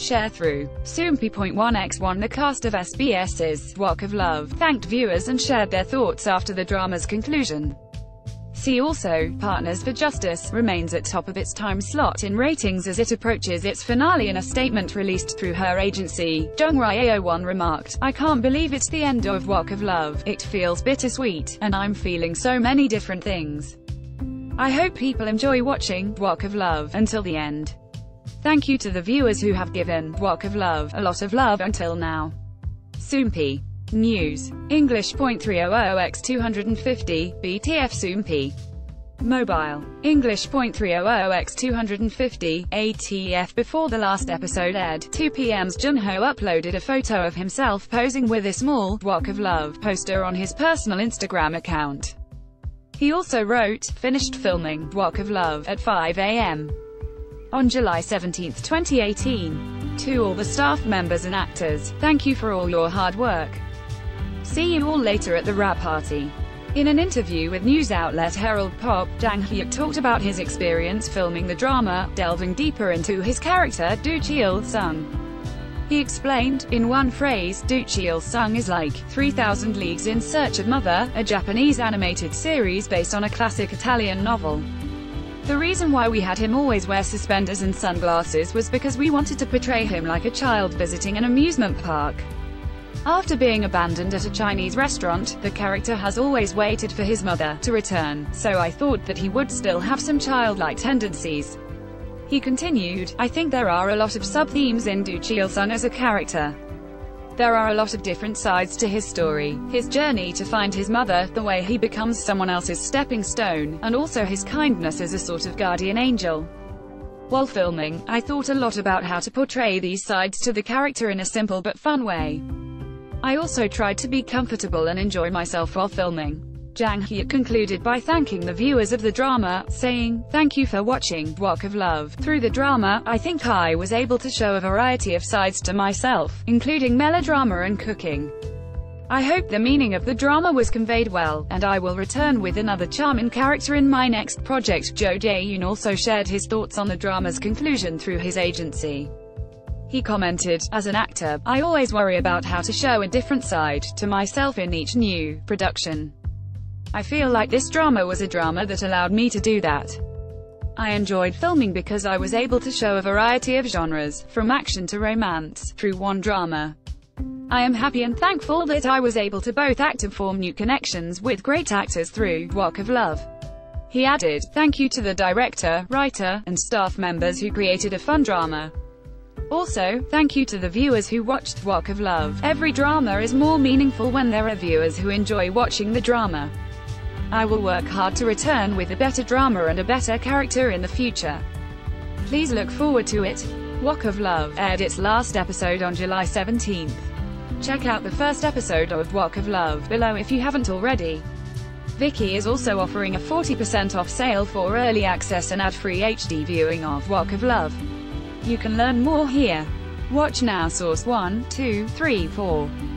Sharethrough. Soompi.1x1 The cast of SBS's Wok of Love thanked viewers and shared their thoughts after the drama's conclusion. See also, Partners for Justice remains at top of its time slot in ratings as it approaches its finale. In a statement released through her agency, Jung Ryo-won remarked, "I can't believe it's the end of Wok of Love. It feels bittersweet, and I'm feeling so many different things. I hope people enjoy watching Wok of Love until the end. Thank you to the viewers who have given Wok of Love a lot of love until now." Soompi. News. English. 300x250, BTF Soompi. Mobile. English. 300x250, ATF. Before the last episode aired, 2 p.m. Junho uploaded a photo of himself posing with a small Wok of Love poster on his personal Instagram account. He also wrote, "Finished filming Wok of Love at 5 a.m. on July 17, 2018. To all the staff members and actors, thank you for all your hard work. See you all later at the wrap party." In an interview with news outlet Herald Pop, Jang Hyuk talked about his experience filming the drama, delving deeper into his character, Do Cheol-sung. He explained, "In one phrase, Do Cheol-sung is like 3,000 Leagues in Search of Mother, a Japanese animated series based on a classic Italian novel. The reason why we had him always wear suspenders and sunglasses was because we wanted to portray him like a child visiting an amusement park. After being abandoned at a Chinese restaurant, the character has always waited for his mother to return, so I thought that he would still have some childlike tendencies." He continued, "I think there are a lot of sub-themes in Do Cheol-sung as a character. There are a lot of different sides to his story, his journey to find his mother, the way he becomes someone else's stepping stone, and also his kindness as a sort of guardian angel. While filming, I thought a lot about how to portray these sides to the character in a simple but fun way. I also tried to be comfortable and enjoy myself while filming." Jang Hyuk concluded by thanking the viewers of the drama, saying, "Thank you for watching Wok of Love. Through the drama, I think I was able to show a variety of sides to myself, including melodrama and cooking. I hope the meaning of the drama was conveyed well, and I will return with another charming character in my next project." Jo Jae-yoon also shared his thoughts on the drama's conclusion through his agency. He commented, "As an actor, I always worry about how to show a different side to myself in each new production. I feel like this drama was a drama that allowed me to do that. I enjoyed filming because I was able to show a variety of genres, from action to romance, through one drama. I am happy and thankful that I was able to both act and form new connections with great actors through Wok of Love." He added, "Thank you to the director, writer, and staff members who created a fun drama. Also, thank you to the viewers who watched Wok of Love. Every drama is more meaningful when there are viewers who enjoy watching the drama. I will work hard to return with a better drama and a better character in the future. Please look forward to it." Wok of Love aired its last episode on July 17th. Check out the first episode of Wok of Love below if you haven't already. Viki is also offering a 40% off sale for early access and ad-free HD viewing of Wok of Love. You can learn more here. Watch now. Source 1, 2, 3, 4.